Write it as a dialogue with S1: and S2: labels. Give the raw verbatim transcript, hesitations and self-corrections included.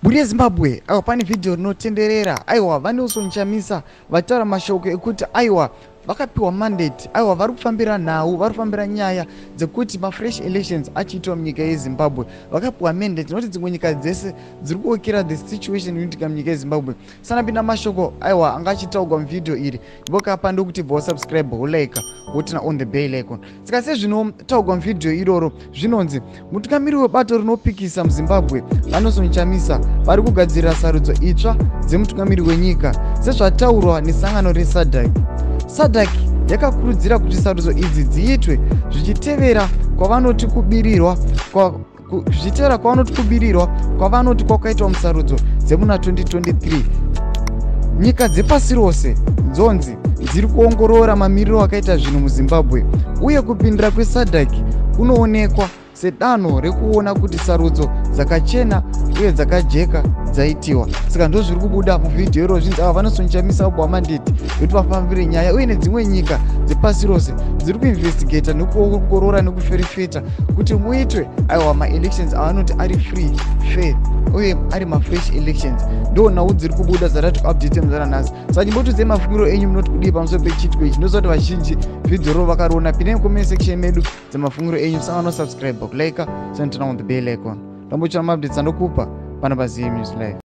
S1: Buri yeZimbabwe aiwa pane video rinotenderera aiwa vaNelson Chamisa vataura mashoko ekuti aiwa vakapiwa mandate aiwa vari kufambira nhau vari kufambira nyaya dzekuti mafresh elections achiitwa munyika yeZimbabwe vakapiwa mandate noti dzimwe nyika dzese dziri kuokera the situation inoitika munyika yeZimbabwe sanapinda mashoko aiwa anga achitaurwa muvidhio iri ndokapa ndokuti bva wasubscribe wolike wotina on the bell icon saka sezvinotaurwa muvidhio iroro zvinonzi mutungamiri webato rinopikisa muZimbabwe vaNelson Chamisa vari kugadzirira sarudzo itsva dzemutungamiri wenyika sezvataurwa nesangano reSADC. SADC yakakurudzira kuti sarudzo idzi dziitwe zvichitevera kwavanoti kubirirwa kwa zvichitevera kwavanoti kubirirwa kwavanoti kwakaitwa musarudzo dzemuna twenty twenty-three. Nyika dzepasi rose dzonzi dziri kuongorora mamiriro akaita zvinhu muZimbabwe uye kupindira kweSADC kunoonekwa sedanho rekuona kuti sarudzo dzakachena uye dzakajeka dzaitiwa. Saka ndo zviri kubuda muvidhio iro zvinzi ava vaNelson Chamisa vabwa mandate kuti vafambire nyaya uye nedzimwe nyika dzepasi rose dziri kuinvestigata nekuongorora nekuferefeta kuti muitwe aiwa ma-elections avanoti ari free fair uye ari ma-fresh elections. Ndo nhau dziri kubuda dzatati kuupdate muzara nhasi. Saka nyimbotudzei mafungiro enyu munoti kudii pamusoro pechitiko ichi. Ndoziva kuti vazhinji vidhio ro vakariona. Pindai mucomment section medu dzemafungiro enyu sanga subscribe kulike send on the bell icon. Ndambochera maupdates andokupa pana paZim News Live.